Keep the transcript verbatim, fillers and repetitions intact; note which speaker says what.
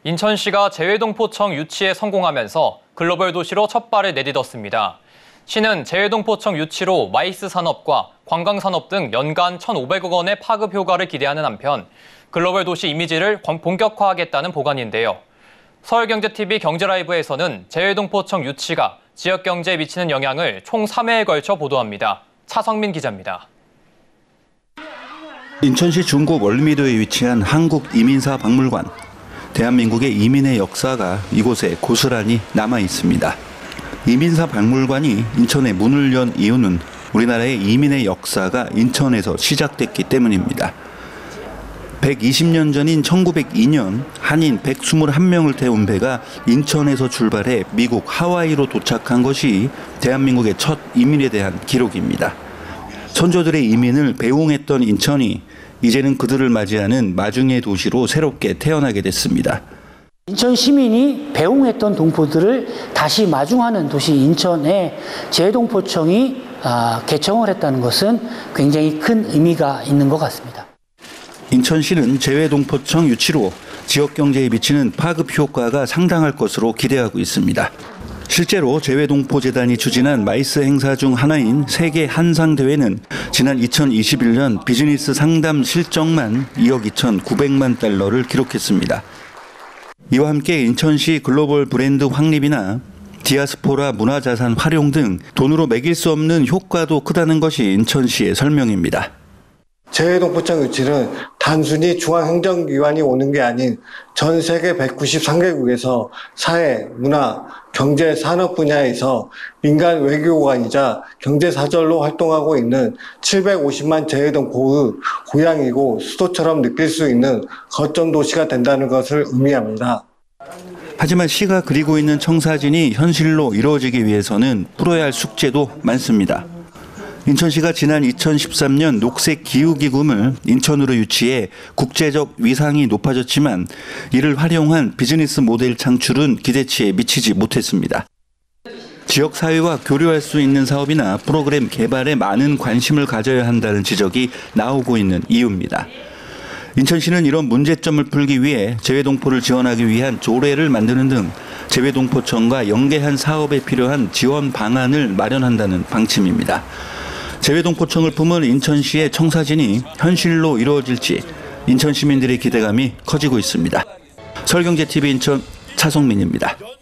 Speaker 1: 인천시가 재외동포청 유치에 성공하면서 글로벌 도시로 첫 발을 내딛었습니다. 시는 재외동포청 유치로 마이스 산업과 관광산업 등 연간 천오백억 원의 파급 효과를 기대하는 한편 글로벌 도시 이미지를 본격화하겠다는 보관인데요. 서울경제티비 경제라이브에서는 재외동포청 유치가 지역 경제에 미치는 영향을 총 삼 회에 걸쳐 보도합니다. 차성민 기자입니다.
Speaker 2: 인천시 중구 월미도에 위치한 한국이민사박물관. 대한민국의 이민의 역사가 이곳에 고스란히 남아 있습니다. 이민사박물관이 인천에 문을 연 이유는 우리나라의 이민의 역사가 인천에서 시작됐기 때문입니다. 백이십 년 전인 천구백이 년 한인 백이십일 명을 태운 배가 인천에서 출발해 미국 하와이로 도착한 것이 대한민국의 첫 이민에 대한 기록입니다. 선조들의 이민을 배웅했던 인천이 이제는 그들을 맞이하는 마중의 도시로 새롭게 태어나게 됐습니다.
Speaker 3: 인천 시민이 배웅했던 동포들을 다시 마중하는 도시 인천에 재외동포청이 개청을 했다는 것은 굉장히 큰 의미가 있는 것 같습니다.
Speaker 2: 인천시는 재외동포청 유치로 지역 경제에 미치는 파급 효과가 상당할 것으로 기대하고 있습니다. 실제로 재외동포재단이 추진한 마이스 행사 중 하나인 세계 한상대회는 지난 이천이십일 년 비즈니스 상담 실적만 이억 이천구백만 달러를 기록했습니다. 이와 함께 인천시 글로벌 브랜드 확립이나 디아스포라 문화자산 활용 등 돈으로 매길 수 없는 효과도 크다는 것이 인천시의 설명입니다.
Speaker 4: 재외동포청 유치는 단순히 중앙행정기관이 오는 게 아닌 전 세계 백구십삼 개국에서 사회, 문화, 경제, 산업 분야에서 민간 외교관이자 경제사절로 활동하고 있는 칠백오십만 재외동포의 고향이고 수도처럼 느낄 수 있는 거점 도시가 된다는 것을 의미합니다.
Speaker 2: 하지만 시가 그리고 있는 청사진이 현실로 이루어지기 위해서는 풀어야 할 숙제도 많습니다. 인천시가 지난 이천십삼 년 녹색기후기금을 인천으로 유치해 국제적 위상이 높아졌지만 이를 활용한 비즈니스 모델 창출은 기대치에 미치지 못했습니다. 지역사회와 교류할 수 있는 사업이나 프로그램 개발에 많은 관심을 가져야 한다는 지적이 나오고 있는 이유입니다. 인천시는 이런 문제점을 풀기 위해 재외동포를 지원하기 위한 조례를 만드는 등 재외동포청과 연계한 사업에 필요한 지원 방안을 마련한다는 방침입니다. 재외동포청을 품은 인천시의 청사진이 현실로 이루어질지 인천 시민들의 기대감이 커지고 있습니다. 서울경제티비 인천 차성민입니다.